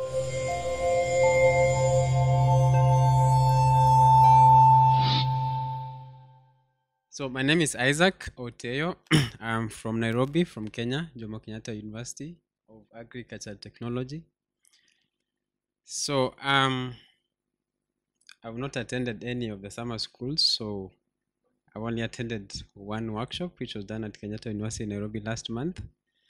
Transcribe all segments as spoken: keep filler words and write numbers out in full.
So my name is Isaac Oteyo. I'm from Nairobi, from Kenya, Jomo Kenyatta University of Agriculture Technology. So um, I've not attended any of the summer schools, so I've only attended one workshop, which was done at Kenyatta University in Nairobi last month.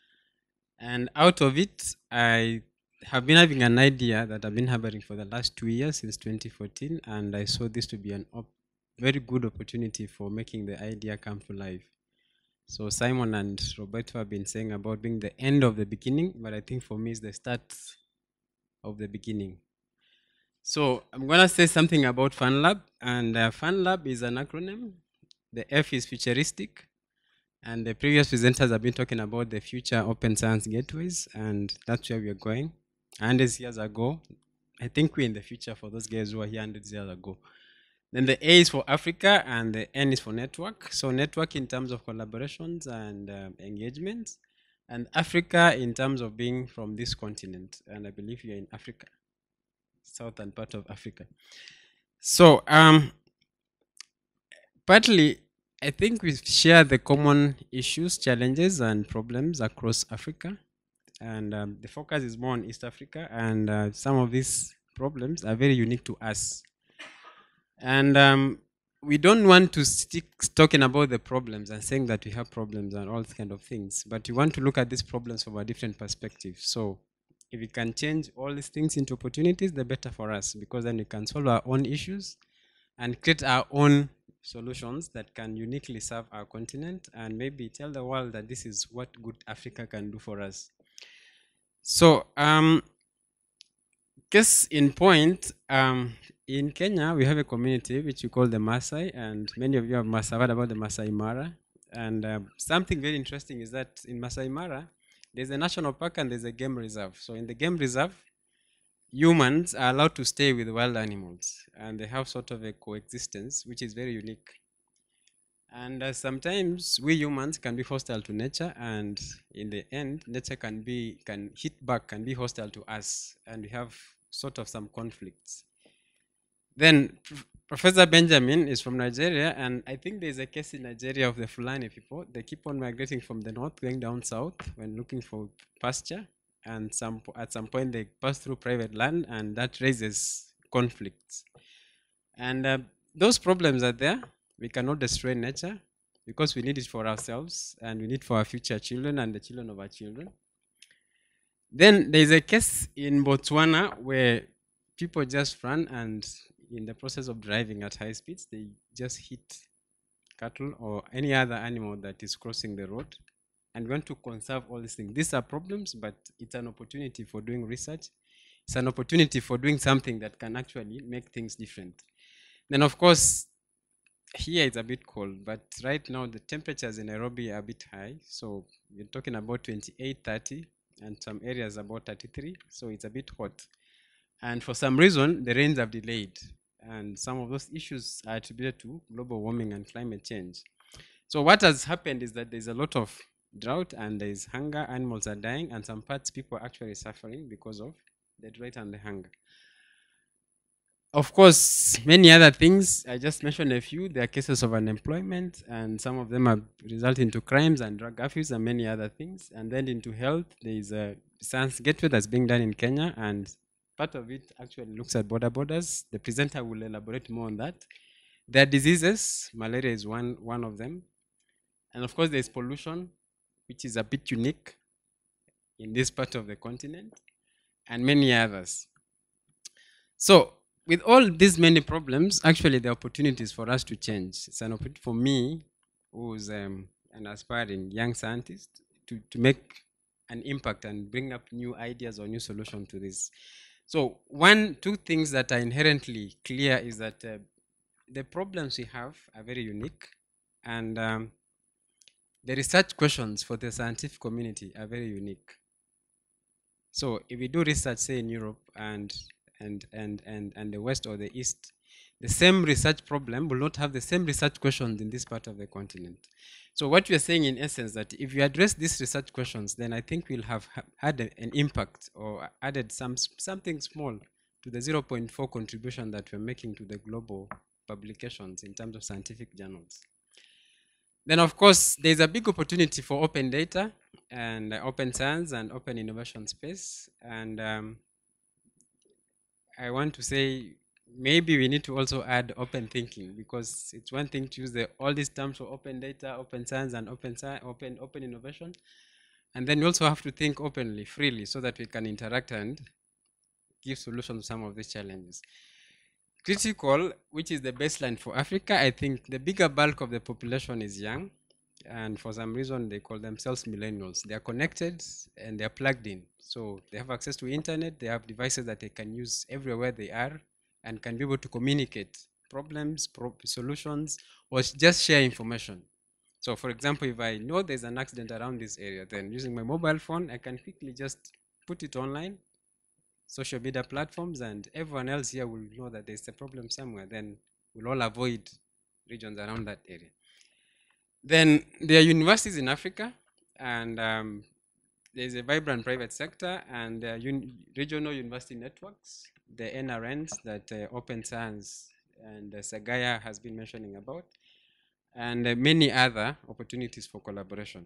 And out of it, I have been having an idea that I've been harboring for the last two years, since twenty fourteen, and I saw this to be an op very good opportunity for making the idea come to life. So Simon and Roberto have been saying about being the end of the beginning, but I think for me it's the start of the beginning. So I'm going to say something about FANLab, and uh, FANLab is an acronym. The F is futuristic, and the previous presenters have been talking about the future open science gateways, and that's where we are going. one hundred years ago, I think we're in the future for those guys who are here one hundred years ago. Then the A is for Africa and the N is for network. So network in terms of collaborations and um, engagements, and Africa in terms of being from this continent. And I believe you're in Africa, southern part of Africa. So um, partly, I think we share the common issues, challenges, and problems across Africa. And um, the focus is more on East Africa, and uh, some of these problems are very unique to us. And um, we don't want to stick talking about the problems and saying that we have problems and all kind of things, but we want to look at these problems from a different perspective. So if we can change all these things into opportunities, the better for us, because then we can solve our own issues and create our own solutions that can uniquely serve our continent and maybe tell the world that this is what good Africa can do for us. So um, case in point, um, in Kenya, we have a community which we call the Maasai, and many of you have heard about the Masai Mara. And uh, something very interesting is that in Masai Mara, there's a national park and there's a game reserve. So in the game reserve, humans are allowed to stay with wild animals, and they have sort of a coexistence, which is very unique. And uh, sometimes we humans can be hostile to nature, and in the end, nature can be can hit back, can be hostile to us, and we have sort of some conflicts. Then Professor Benjamin is from Nigeria, and I think there's a case in Nigeria of the Fulani people. They keep on migrating from the north, going down south when looking for pasture, and some at some point they pass through private land, and that raises conflicts. And uh, those problems are there. We cannot destroy nature because we need it for ourselves, and we need for our future children and the children of our children. Then there's a case in Botswana where people just run, and in the process of driving at high speeds, they just hit cattle or any other animal that is crossing the road. And we want to conserve all these things. These are problems, but it's an opportunity for doing research. It's an opportunity for doing something that can actually make things different. Then, of course, here it's a bit cold, but right now the temperatures in Nairobi are a bit high. So we're talking about twenty-eight, thirty, and some areas about thirty-three. So it's a bit hot. And for some reason, the rains have delayed. And some of those issues are attributed to global warming and climate change. So what has happened is that there's a lot of drought and there's hunger, animals are dying, and some parts people are actually suffering because of the drought and the hunger. Of course, many other things, I just mentioned a few. There are cases of unemployment, and some of them are resulting into crimes and drug abuse and many other things. And then into health, there is a science gateway that's being done in Kenya, and part of it actually looks at border borders. The presenter will elaborate more on that. There are diseases. Malaria is one, one of them. And of course, there's pollution, which is a bit unique in this part of the continent, and many others. So with all these many problems, actually the opportunities for us to change. It's an opportunity for me, who's um, an aspiring young scientist, to, to make an impact and bring up new ideas or new solutions to this. So one, two things that are inherently clear is that uh, the problems we have are very unique, and um, the research questions for the scientific community are very unique. So if we do research, say in Europe and and and and and the West or the East, the same research problem will not have the same research questions in this part of the continent. So what we are saying in essence that if you address these research questions, then I think we'll have ha- had a, an impact or added some something small to the zero point four contribution that we're making to the global publications in terms of scientific journals. Then, of course, there's a big opportunity for open data and uh, open science and open innovation space. And um, I want to say maybe we need to also add open thinking, because it's one thing to use the, all these terms for open data, open science, and open science, open open innovation, and then we also have to think openly, freely, so that we can interact and give solutions to some of these challenges. Critical, which is the baseline for Africa, I think the bigger bulk of the population is young, and for some reason they call themselves millennials. They are connected and they are plugged in, so they have access to internet. They have devices that they can use everywhere they are and can be able to communicate problems, pro solutions, or just share information. So for example, if I know there's an accident around this area, then using my mobile phone, I can quickly just put it online, social media platforms, and everyone else here will know that there's a problem somewhere. Then we'll all avoid regions around that area. Then there are universities in Africa, and um, there's a vibrant private sector and uh, un regional university networks, the N R Ns that uh, Open Science and uh, Sci-GaIA has been mentioning about, and uh, many other opportunities for collaboration.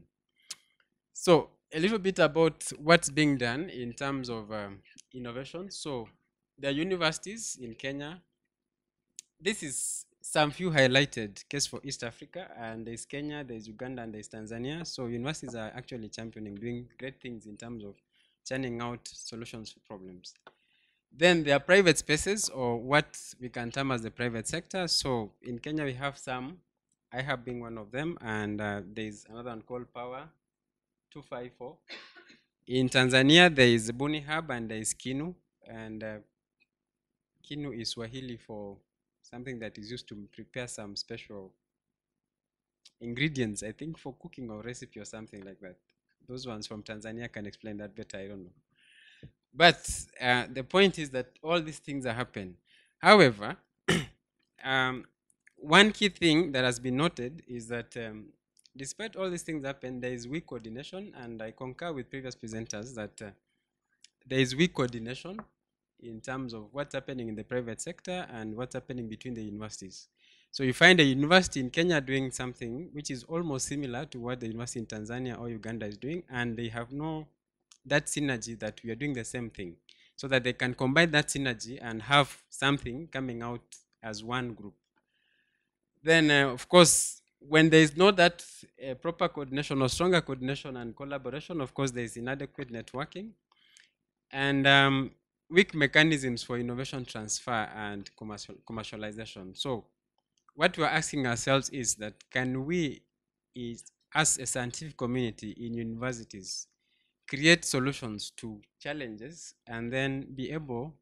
So a little bit about what's being done in terms of um, innovation. So there are universities in Kenya. This is some few highlighted case for East Africa, and there's Kenya, there's Uganda, and there's Tanzania. So universities are actually championing, doing great things in terms of churning out solutions for problems. Then there are private spaces, or what we can term as the private sector. So in Kenya we have some, I have been one of them, and uh, there's another one called Power two five four. In Tanzania there is Buni Hub and there is Kinu, and uh, Kinu is Swahili for something that is used to prepare some special ingredients, I think for cooking or recipe or something like that. Those ones from Tanzania can explain that better, I don't know. But uh, the point is that all these things are happening. However, um, one key thing that has been noted is that um, despite all these things happen, there is weak coordination, and I concur with previous presenters that uh, there is weak coordination in terms of what's happening in the private sector and what's happening between the universities. So you find a university in Kenya doing something which is almost similar to what the university in Tanzania or Uganda is doing, and they have no that synergy that we are doing the same thing, so that they can combine that synergy and have something coming out as one group. Then, uh, of course, when there is not that uh, proper coordination or stronger coordination and collaboration, of course, there is inadequate networking and um, weak mechanisms for innovation transfer and commercial, commercialization. So what we're asking ourselves is that can we, is, as a scientific community in universities, create solutions to challenges and then be able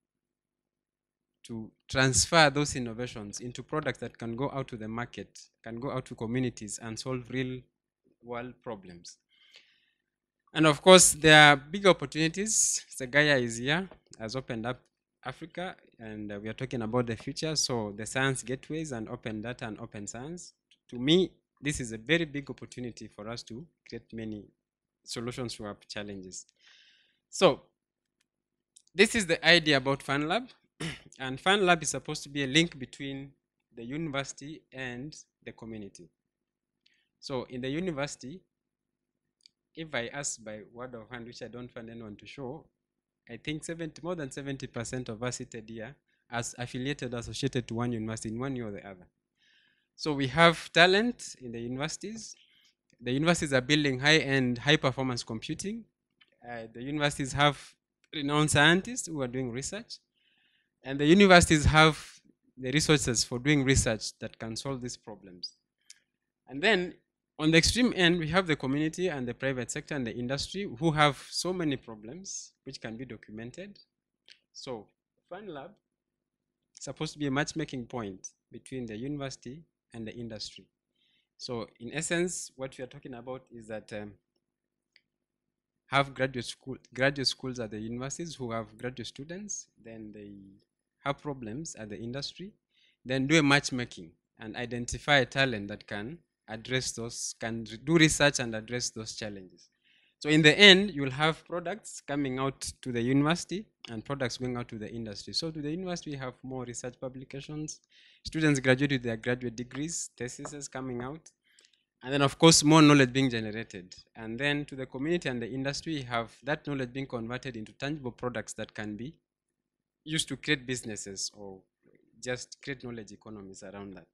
to transfer those innovations into products that can go out to the market, can go out to communities and solve real world problems. And of course, there are big opportunities. Sci-GaIA is here, has opened up Africa, and uh, we are talking about the future. So the science gateways and open data and open science. To me, this is a very big opportunity for us to create many solutions to our challenges. So this is the idea about FANLab. And FANLab is supposed to be a link between the university and the community. So in the university, if I ask by word of hand, which I don't find anyone to show, I think seventy, more than seventy percent of us seated here as affiliated, associated to one university in one way or the other. So we have talent in the universities. The universities are building high-end, high-performance computing. Uh, the universities have renowned scientists who are doing research. And the universities have the resources for doing research that can solve these problems. And then on the extreme end, we have the community and the private sector and the industry who have so many problems which can be documented. So FANLab is supposed to be a matchmaking point between the university and the industry. So in essence, what we are talking about is that um, have graduate school graduate schools at the universities who have graduate students, then they have problems at the industry, then do a matchmaking and identify a talent that can address those, can do research and address those challenges. So in the end, you'll have products coming out to the university and products going out to the industry. So to the university, we have more research publications. Students graduate with their graduate degrees, theses coming out. And then, of course, more knowledge being generated. And then to the community and the industry, we have that knowledge being converted into tangible products that can be used to create businesses or just create knowledge economies around that.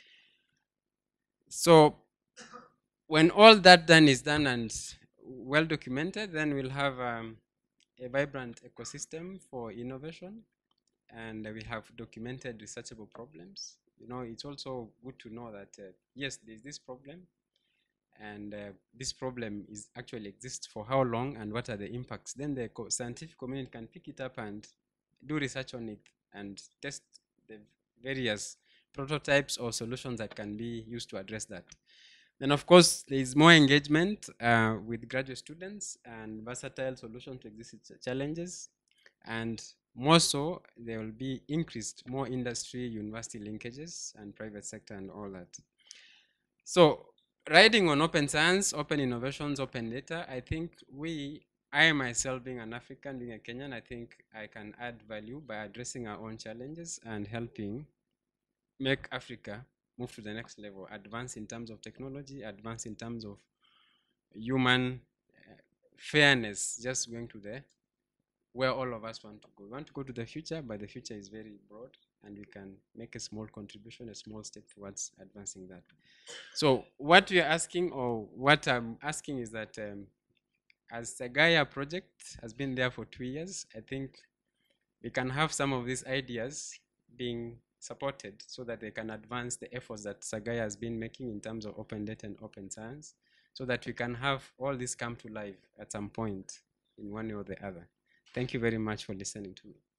So when all that done is done and well documented, then we'll have um, a vibrant ecosystem for innovation, and we have documented researchable problems. You know, it's also good to know that uh, yes, there's this problem, and uh, this problem is actually exists for how long and what are the impacts. Then the co scientific community can pick it up and do research on it and test the various prototypes or solutions that can be used to address that. Then, of course, there is more engagement uh, with graduate students and versatile solutions to existing challenges. And more so, there will be increased more industry, university linkages, and private sector and all that. So, riding on open science, open innovations, open data, I think we, I myself being an African, being a Kenyan, I think I can add value by addressing our own challenges and helping make Africa move to the next level, advance in terms of technology, advance in terms of human uh, fairness, just going to the where all of us want to go. We want to go to the future, but the future is very broad, and we can make a small contribution, a small step towards advancing that. So what we are asking, or what I'm asking, is that um, as the Sci-GaIA project has been there for two years, I think we can have some of these ideas being supported so that they can advance the efforts that Sci-GaIA has been making in terms of open data and open science, so that we can have all this come to life at some point in one way or the other. Thank you very much for listening to me.